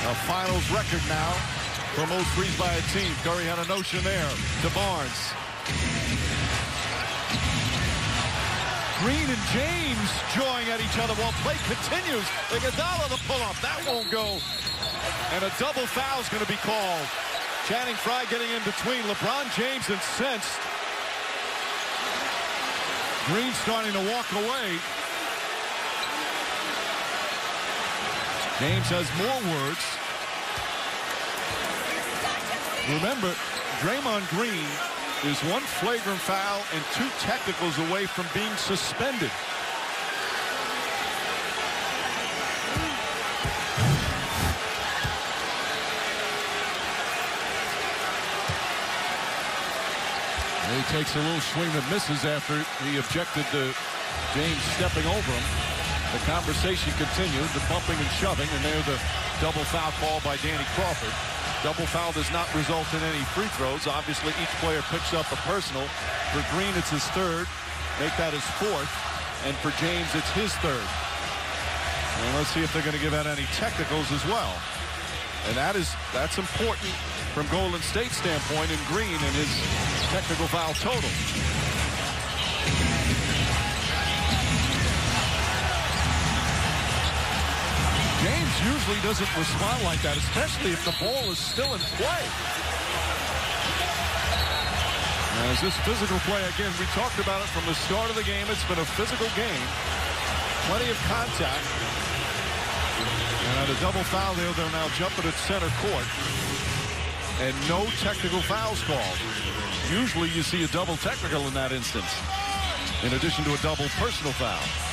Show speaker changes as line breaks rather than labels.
A finals record now for most threes by a team. Curry had a notion there to Barnes. Green and James jawing at each other while play continues. Iguodala the pull-up. That won't go. And a double foul is going to be called. Channing Frye getting in between LeBron James incensed. Green starting to walk away. James has more words. Remember, Draymond Green is one flagrant foul and 2 technicals away from being suspended. He takes a little swing that misses after he objected to James stepping over him. The conversation continued, the bumping and shoving, and there's the double foul call by Danny Crawford. Double foul does not result in any free throws. Obviously, each player picks up a personal. For Green, it's his 3rd. Make that his 4th. And for James, it's his 3rd. And let's see if they're going to give out any technicals as well. And that's important from Golden State's standpoint in Green and his technical foul total. James usually doesn't respond like that, especially if the ball is still in play. As this physical play, again, we talked about it from the start of the game. It's been a physical game. Plenty of contact. And at a double foul there, they're now jumping at center court. And no technical fouls called. Usually you see a double technical in that instance, in addition to a double personal foul.